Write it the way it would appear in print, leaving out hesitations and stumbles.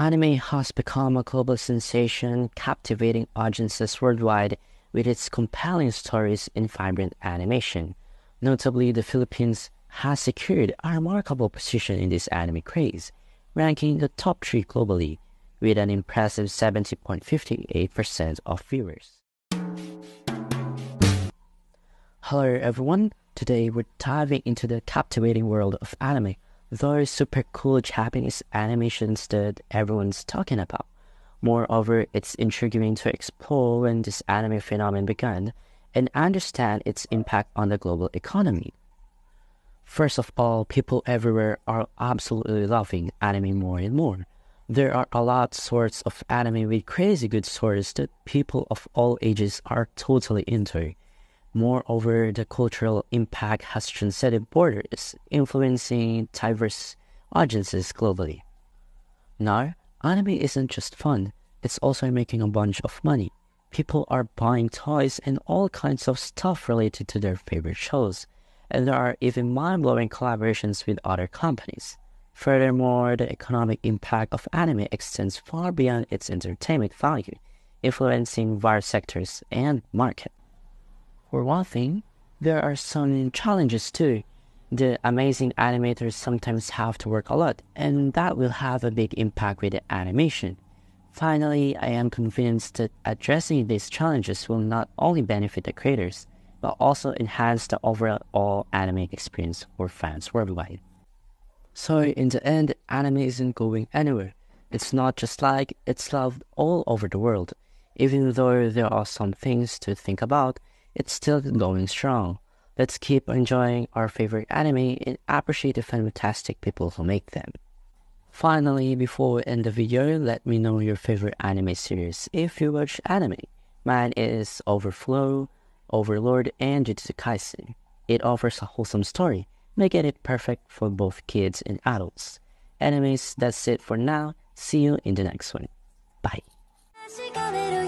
Anime has become a global sensation, captivating audiences worldwide with its compelling stories and vibrant animation. Notably, the Philippines has secured a remarkable position in this anime craze, ranking in the top 3 globally, with an impressive 70.58% of viewers. Hello everyone, today we're diving into the captivating world of anime, those super cool Japanese animations that everyone's talking about. Moreover, it's intriguing to explore when this anime phenomenon began and understand its impact on the global economy. First of all, people everywhere are absolutely loving anime more and more. There are a lot sorts of anime with crazy good stories that people of all ages are totally into. Moreover, the cultural impact has transcended borders, influencing diverse audiences globally. Now, anime isn't just fun, it's also making a bunch of money. People are buying toys and all kinds of stuff related to their favorite shows, and there are even mind-blowing collaborations with other companies. Furthermore, the economic impact of anime extends far beyond its entertainment value, influencing various sectors and markets. For one thing, there are some challenges too. The amazing animators sometimes have to work a lot, and that will have a big impact with the animation. Finally, I am convinced that addressing these challenges will not only benefit the creators, but also enhance the overall anime experience for fans worldwide. So in the end, anime isn't going anywhere. It's not just like it's loved all over the world. Even though there are some things to think about, it's still going strong. Let's keep enjoying our favorite anime and appreciate the fantastic people who make them. Finally, before we end the video, let me know your favorite anime series if you watch anime. Mine is Overflow, Overlord, and Jujutsu Kaisen. It offers a wholesome story, making it perfect for both kids and adults. Anyways, that's it for now. See you in the next one. Bye.